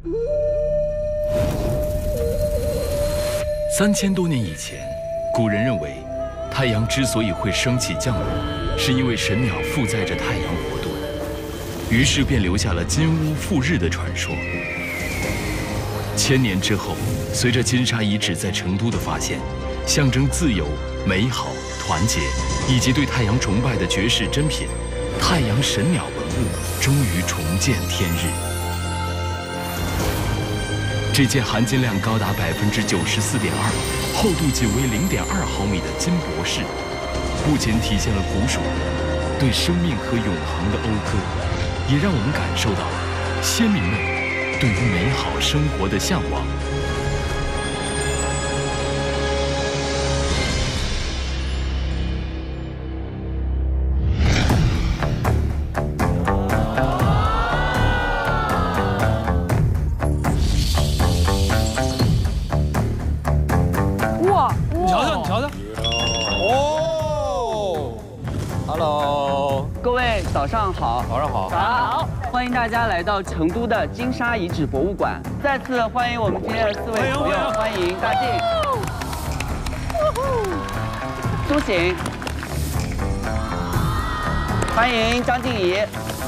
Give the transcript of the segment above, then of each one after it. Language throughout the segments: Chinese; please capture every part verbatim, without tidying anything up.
三千多年以前，古人认为，太阳之所以会升起降落，是因为神鸟负载着太阳活动，于是便留下了金乌复日的传说。千年之后，随着金沙遗址在成都的发现，象征自由、美好、团结以及对太阳崇拜的绝世珍品——太阳神鸟文物，终于重见天日。这件含金量高达百分之九十四点二、厚度仅为零点二毫米的金博士，不仅体现了古蜀人对生命和永恒的讴歌，也让我们感受到了先民们对于美好生活的向往。 哇！你瞧瞧，你瞧瞧。哦 ，Hello， 各位早上好。 早上好。 早上好。欢迎大家来到成都的金沙遗址博物馆。再次欢迎我们今天的四位朋友，欢迎大靖、苏醒，欢迎张静怡，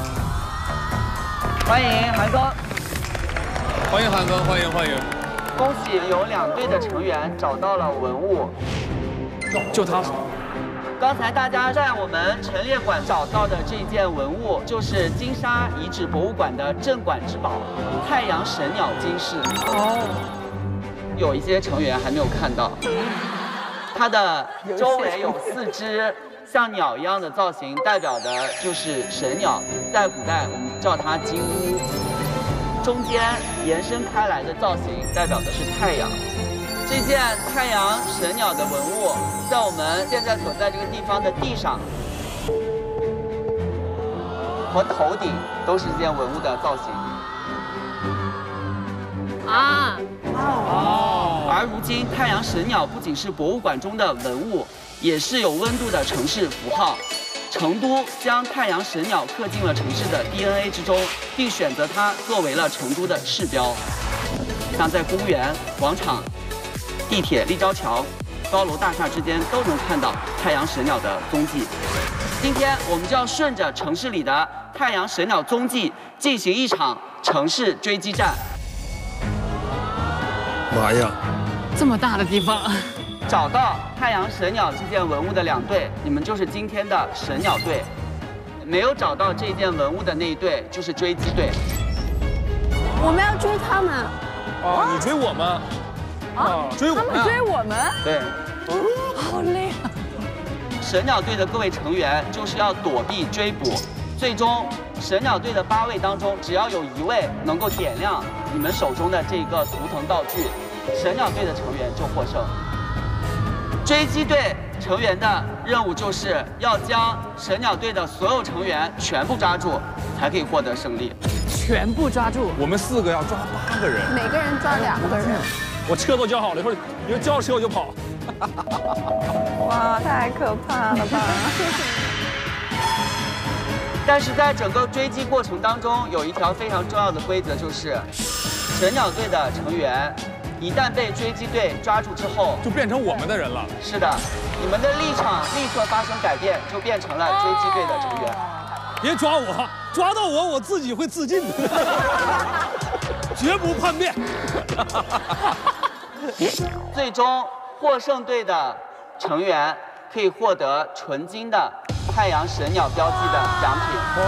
欢迎韩庚， 欢迎韩庚，欢迎欢迎。 恭喜有两队的成员找到了文物。 就他。 刚才大家在我们陈列馆找到的这件文物，就是金沙遗址博物馆的镇馆之宝——太阳神鸟金饰。哦，有一些成员还没有看到，它的周围有四只像鸟一样的造型，代表的就是神鸟，在古代我们叫它金乌。中间延伸开来的造型，代表的是太阳。这件太阳神鸟的文物，在我们现在所在这个地方的地上和头顶都是这件文物的造型。 啊！ 哦。而如今，太阳神鸟不仅是博物馆中的文物，也是有温度的城市符号。成都将太阳神鸟刻进了城市的 D N A 之中，并选择它作为了成都的市标。像在公园、广场、地铁、立交桥、高楼大厦之间都能看到太阳神鸟的踪迹。今天我们就要顺着城市里的太阳神鸟踪迹进行一场城市追击战。 妈呀！ 这么大的地方， 找到太阳神鸟这件文物的两队，你们就是今天的神鸟队；没有找到这件文物的那一队就是追击队。 我们要追他们。 啊，你追我们？啊，追我们？ 他们追我们？ 对。 好累啊！ 神鸟队的各位成员就是要躲避追捕，最终神鸟队的八位当中，只要有一位能够点亮你们手中的这个图腾道具，神鸟队的成员就获胜。追击队成员的任务就是要将神鸟队的所有成员全部抓住，才可以获得胜利。 全部抓住。 我们四个要抓八个人， 每个人抓两个人。 我车都交好了，一会儿一会儿交车我就跑。 哇，太可怕了吧！ 但是在整个追击过程当中，有一条非常重要的规则，就是神鸟队的成员一旦被追击队抓住之后， 就变成我们的人了。 是的，你们的立场立刻发生改变，就变成了追击队的成员。 别抓我，抓到我我自己会自尽的，绝不叛变。 最终获胜队的成员可以获得纯金的太阳神鸟标记的奖品。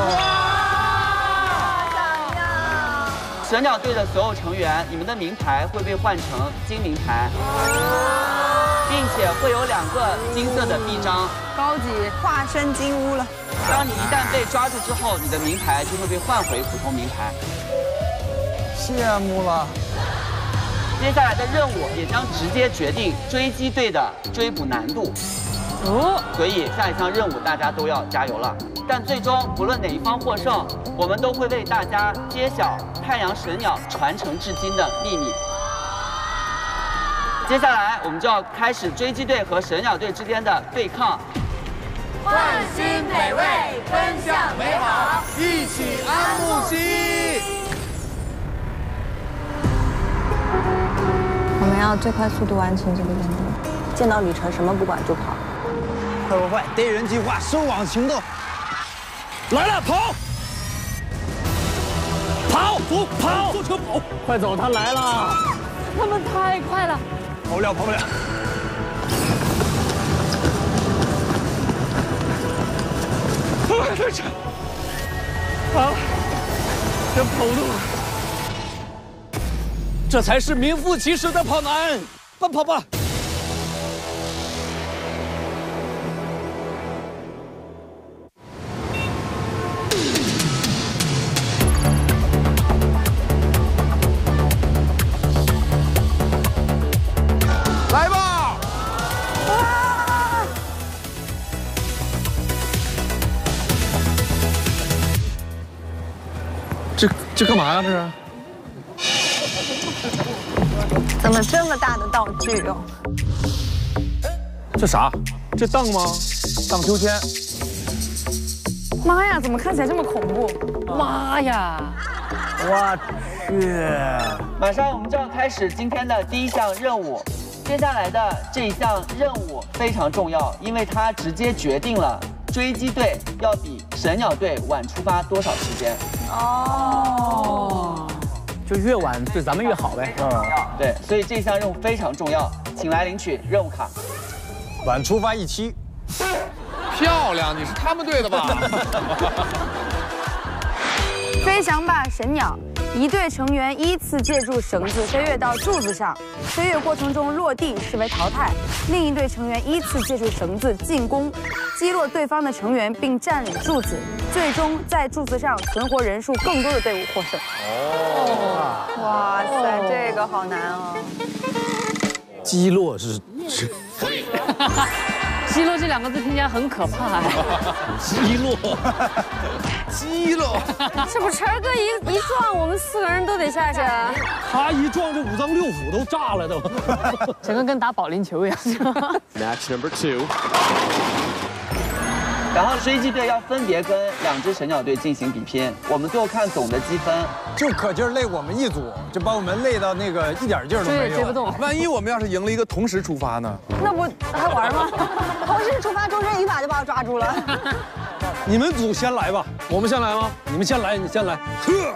神鸟队的所有成员，你们的名牌会被换成金名牌，并且会有两个金色的臂章， 高级化身金乌了。 当你一旦被抓住之后，你的名牌就会被换回普通名牌。 羡慕了。 接下来的任务也将直接决定追击队的追捕难度。哦，所以下一项任务大家都要加油了。但最终不论哪一方获胜，我们都会为大家揭晓太阳神鸟传承至今的秘密。接下来我们就要开始追击队和神鸟队之间的对抗。 换新美味，分享美好， 一起安慕希。 要最快速度完成这个任务，见到旅程什么不管就跑。 快快快，逮人计划，收网行动！ 来了，跑！跑，走，跑，坐车跑！ 快走，他来了！他们太快了， 跑不了，跑不了。 哎，这这，啊，这跑不动了。这才是名副其实的跑男，奔跑吧！ 来吧！ 这这干嘛呀？这是？ 怎么这么大的道具哦？ 这啥？这荡吗？荡秋千。 妈呀，怎么看起来这么恐怖？妈呀！ 我去！ 马上我们就要开始今天的第一项任务。接下来的这一项任务非常重要，因为它直接决定了追击队要比神鸟队晚出发多少时间。 哦， 就越晚对咱们越好呗。 嗯， 对，所以这项任务非常重要，请来领取任务卡。 晚出发一期。 漂亮，你是他们队的吧？ 飞翔吧神鸟！一队成员依次借助绳子飞跃到柱子上，飞跃过程中落地视为淘汰。另一队成员依次借助绳子进攻，击落对方的成员并占领柱子，最终在柱子上存活人数更多的队伍获胜。 哦，哇塞，这个好难哦。 击落是是。 击落这两个字听起来很可怕。 击落， 击落， 这不晨儿哥一一撞，我们四个人都得下去啊！ 他一撞，这五脏六腑都炸了都。 整个跟打保龄球一样。 Match number two。 然后追击队要分别跟两支神鸟队进行比拼，我们最后看总的积分。 就可劲儿累我们一组，就把我们累到那个一点劲儿都没有。 追也追不动。 万一我们要是赢了一个同时出发呢？ 那不还玩吗？ 同时出发，周深一把就把我抓住了。 你们组先来吧，我们先来吗？你们先来，你先来。呵。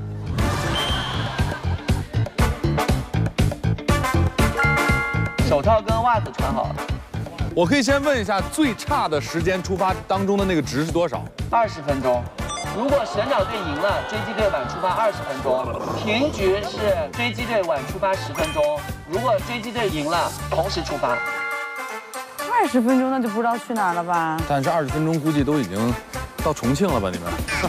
手套跟袜子穿好了。 我可以先问一下，最差的时间出发当中的那个值是多少？ 二十分钟。如果神鸟队赢了，追击队晚出发二十分钟；平局是追击队晚出发十分钟。如果追击队赢了，同时出发。 二十分钟那就不知道去哪儿了吧？ 但是二十分钟估计都已经到重庆了吧？你们